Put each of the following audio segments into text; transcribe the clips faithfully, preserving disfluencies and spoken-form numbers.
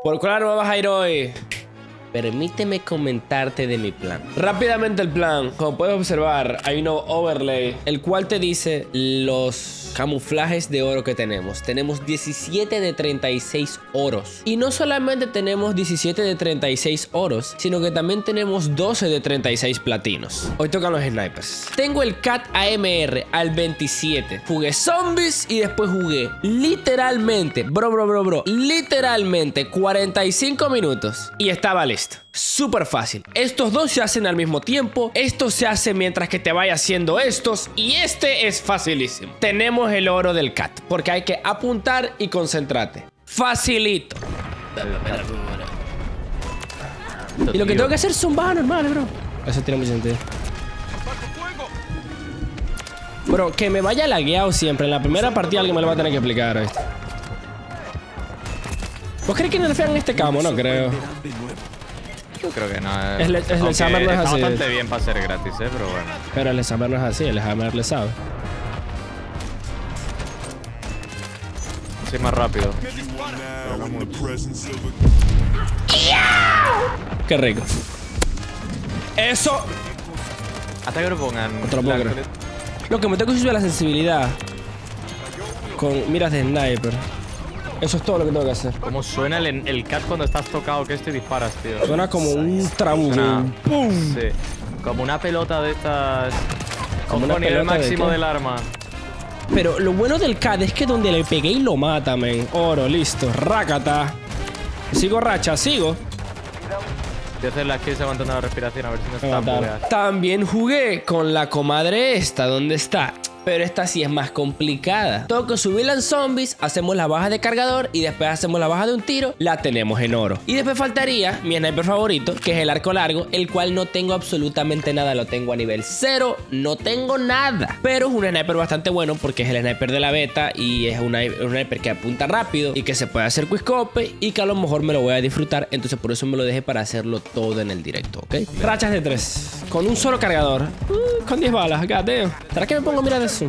¿Por cuál arma vas a ir hoy? Permíteme comentarte de mi plan. Rápidamente el plan. Como puedes observar, hay un nuevo overlay, el cual te dice los camuflajes de oro que tenemos. Tenemos diecisiete de treinta y seis oros. Y no solamente tenemos diecisiete de treinta y seis oros, sino que también tenemos doce de treinta y seis platinos. Hoy tocan los snipers. Tengo el Cat A M R al veintisiete. Jugué zombies y después jugué literalmente, bro, bro, bro, bro, literalmente cuarenta y cinco minutos y estaba listo. Súper fácil. Estos dos se hacen al mismo tiempo. Esto se hace mientras que te vaya haciendo estos. Y este es facilísimo. Tenemos el oro del Cat, porque hay que apuntar y concentrarte. Facilito. Y lo que tengo que hacer son bajas normales, bro. Eso tiene mucho sentido. Bro, que me vaya lagueado siempre. En la primera partida alguien me lo va a tener que explicar, ¿viste? ¿Vos crees que nerfean este camo? No creo. Yo creo que no. El, el, el Summer no es así. Está bastante bien para ser gratis, eh, pero bueno. Pero el Summer no es así, el Hammer le sabe. Sí, más rápido. Qué rico. Eso. Hasta que lo pongan. Otro poker. Lo que me tengo que subir la sensibilidad con miras de sniper. Eso es todo lo que tengo que hacer. ¿Cómo suena el, el Cat cuando estás tocado que esto y disparas, tío? Suena como un trabuco. ¡Pum! Sí. Como una pelota de estas. Como una nivel máximo de del arma. Pero lo bueno del Cat es que donde le pegué y lo mata, men. Oro, listo. Rácata. Sigo racha, sigo. Voy a hacer la kills aguantando la respiración a ver si no está bugueada. También jugué con la comadre esta, ¿dónde está? Pero esta sí es más complicada. Tengo que subirla en zombies, hacemos la baja de cargador y después hacemos la baja de un tiro, la tenemos en oro. Y después faltaría mi sniper favorito, que es el arco largo, el cual no tengo absolutamente nada. Lo tengo a nivel cero, no tengo nada. Pero es un sniper bastante bueno porque es el sniper de la beta y es un sniper que apunta rápido y que se puede hacer quickscope y que a lo mejor me lo voy a disfrutar. Entonces por eso me lo dejé para hacerlo todo en el directo, ¿ok? Rachas de tres, con un solo cargador, uh, con diez balas, god damn. ¿Será que me pongo a mirar eso?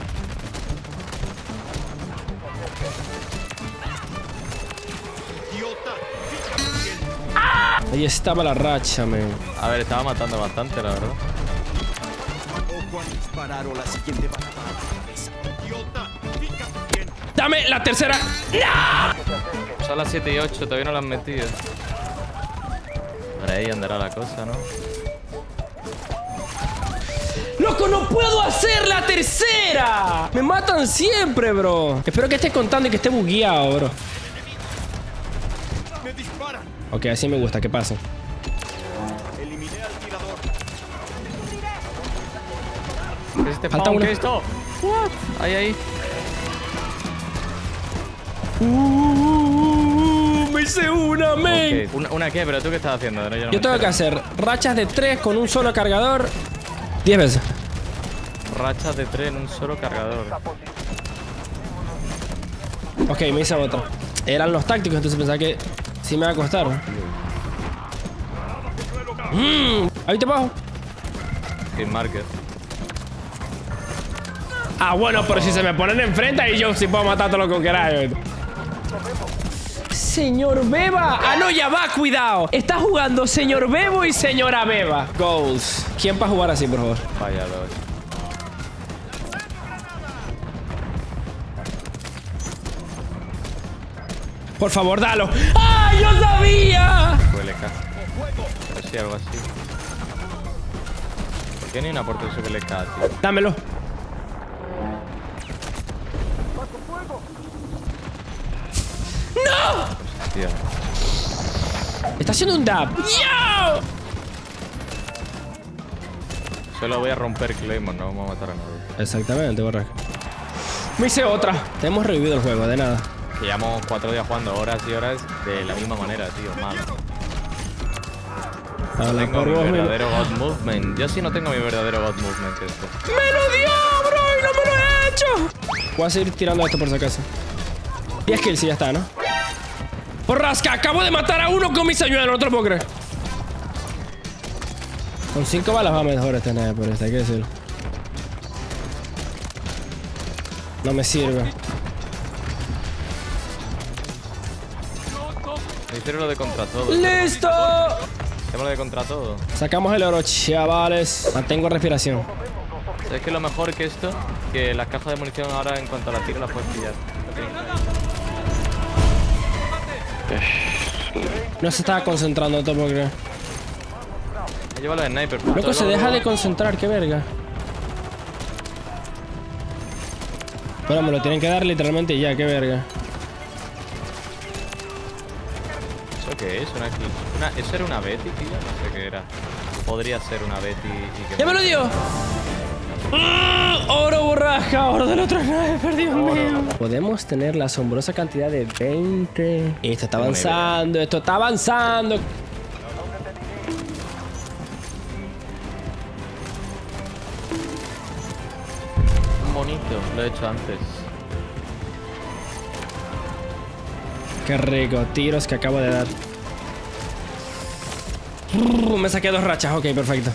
Ahí estaba la racha, man. A ver, estaba matando bastante, la verdad. ¡Dame la tercera! ¡No! Son las siete y ocho, todavía no las han metido. Por ahí andará la cosa, ¿no? ¡Loco, no puedo hacer la tercera! Me matan siempre, bro. Espero que esté contando y que esté bugueado, bro. Ok, así me gusta, que pase. ¿Qué es este Falta una. ¿Qué es esto? What? Ahí, ahí. Uh, uh, uh, me hice una, men. Okay. ¿Una, ¿Una qué? ¿Pero tú qué estás haciendo? No, yo no Yo tengo que hacer rachas de tres con un solo cargador diez veces. Rachas de tres en un solo cargador. Ok, me hice otra. Eran los tácticos, entonces pensaba que sí me va a costar. Mm, ahí te bajo. Sin market. Ah, bueno, pero si se me ponen enfrente ahí yo sí puedo matar todo lo que queráis. Señor Beba. Ah, no, ya va, cuidado. Está jugando señor Bebo y señora Beba. Goals. ¿Quién para jugar así, por favor? Vaya, lo Por favor, dalo. ¡Ah, yo sabía! Huele K. Pero sí, algo así. ¿Por qué ni una puerta de su L K, tío? Dámelo. ¡No! Tío. Está haciendo un dab. ¡Yo! Solo voy a romper Claymore, no vamos a matar a nadie. Exactamente, borracho. Me hice otra. Te hemos revivido el juego, de nada. Que llevamos cuatro días jugando horas y horas de la misma manera, tío. Mal. No tengo mi verdadero God Movement. Yo sí no tengo mi verdadero God Movement. Esto. ¡Me lo dio, bro! ¡Y no me lo he hecho! Voy a seguir tirando esto por si acaso. diez kills y ya está, ¿no? ¡Porrasca! Acabo de matar a uno con mi señuelo, no te lo puedo creer. Con cinco balas va mejor este nave, por este, hay que decirlo. No me sirve. Hicieron lo de contra todo. ¡Listo! Hacemos lo de contra todo. Sacamos el oro, chavales. Mantengo respiración. ¿Sabes qué es lo mejor que esto? Que las cajas de munición ahora en cuanto a la tiro las puedes pillar. No se estaba concentrando todo porque... Me lleva los snipers. Loco, se deja de concentrar, qué verga. Bueno, me lo tienen que dar literalmente ya, qué verga. ¿Eso qué es? Una, una, ¿Eso era una Betty, tío? No sé qué era. Podría ser una Betty y que... ¡Ya me lo dio! ¡Mm! ¡Oro borraja! ¡Oro del otro sniper! ¡Dios mío! Podemos tener la asombrosa cantidad de veinte. Esto está avanzando, esto está avanzando. Bonito, lo he hecho antes. Qué rico, tiros que acabo de dar. Uh, me saqué dos rachas, ok, perfecto.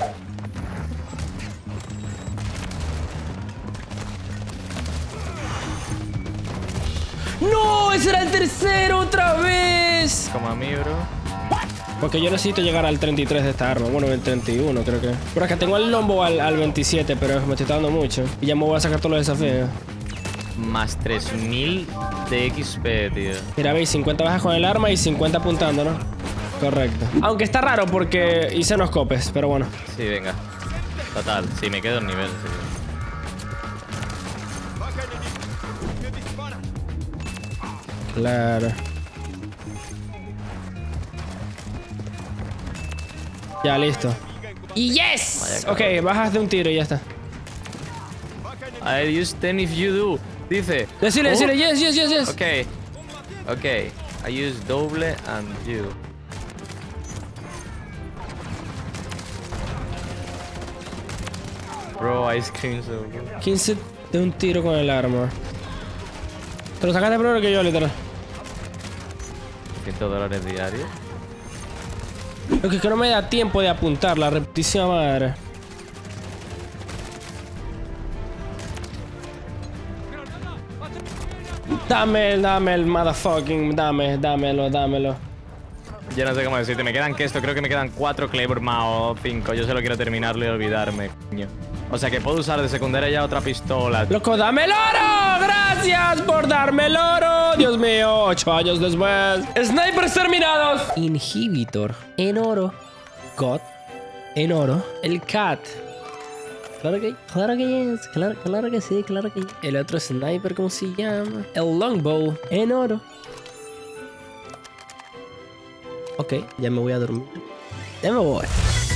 ¡No! ¡Ese era el tercero otra vez! Como a mí, bro. Porque yo necesito llegar al treinta y tres de esta arma. Bueno, el treinta y uno creo que. Por acá tengo el lombo al, al veintisiete, pero me estoy dando mucho. Y ya me voy a sacar todos los desafíos. Más tres mil de X P, tío. Mira, veis, cincuenta bajas con el arma y cincuenta apuntando, ¿no? Correcto. Aunque está raro porque hice unos copes, pero bueno. Sí, venga. Total, sí, me quedo en nivel. Sí. Claro. Ya, listo. ¡Y yes! Ok, bajas de un tiro y ya está. I use ten if you do. Dice. Decile, oh. decile, yes, yes, yes, yes. Ok. Ok. I use doble and you. Bro, ice cream so good. quince de un tiro con el arma. Te lo sacaste primero que yo, literal. cien dólares diarios. Lo que es que no me da tiempo de apuntar, la repetición madre. Dame, dame el motherfucking, dame, dámelo, dámelo. Yo no sé cómo decirte, me quedan que esto, creo que me quedan cuatro Claymore o cinco. Yo solo quiero terminarlo y olvidarme, coño. O sea que puedo usar de secundaria ya otra pistola. ¡Loco, dame el oro! ¡Gracias por darme el oro! Dios mío, ocho años después. ¡Snipers terminados! Inhibitor. En oro. God. En oro. El cat. Claro que, claro que es. Claro, claro que sí, claro que sí. El otro sniper, ¿cómo se llama? El longbow. En oro. Ok, ya me voy a dormir. Ya me voy.